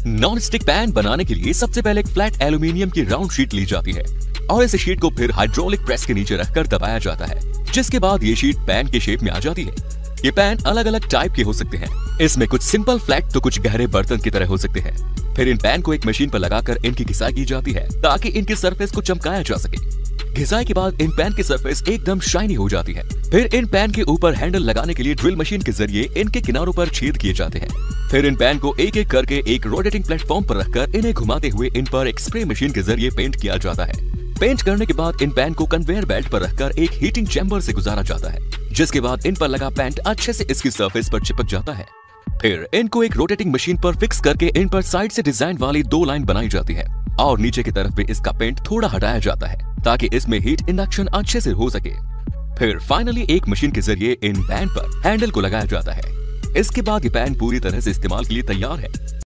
Non stick pan बनाने के लिए सबसे पहले एक फ्लैट एल्यूमिनियम की राउंड शीट ली जाती है और इस शीट को फिर हाइड्रोलिक प्रेस के नीचे रखकर दबाया जाता है, जिसके बाद ये शीट पैन के शेप में आ जाती है। ये पैन अलग अलग टाइप के हो सकते हैं। इसमें कुछ सिंपल फ्लैट तो कुछ गहरे बर्तन की तरह हो सकते हैं। फिर इन पैन को एक मशीन पर लगाकर इनकी घिसाई की जाती है ताकि इनके सरफेस को चमकाया जा सके। घिसाई के बाद इन पैन की सरफेस एकदम शाइनी हो जाती है। फिर इन पैन के ऊपर हैंडल लगाने के लिए ड्रिल मशीन के जरिए इनके किनारों पर छेद किए जाते हैं। फिर इन पैन को एक एक करके एक रोटेटिंग प्लेटफॉर्म पर रखकर इन्हें घुमाते हुए इन पर एक स्प्रे मशीन के जरिए पेंट किया जाता है। पेंट करने के बाद इन पैन को कन्वेयर बेल्ट पर रखकर एक हीटिंग चैम्बर से गुजारा जाता है, जिसके बाद इन पर लगा पेंट अच्छे से इसकी सरफेस पर चिपक जाता है। फिर इनको एक रोटेटिंग मशीन पर फिक्स करके इन पर साइड से डिजाइन वाली 2 लाइन बनाई जाती है और नीचे की तरफ भी इसका पेंट थोड़ा हटाया जाता है ताकि इसमें हीट इंडक्शन अच्छे से हो सके। फिर फाइनली एक मशीन के जरिए इन पैन पर हैंडल को लगाया जाता है। इसके बाद ये पैन पूरी तरह से इस्तेमाल के लिए तैयार है।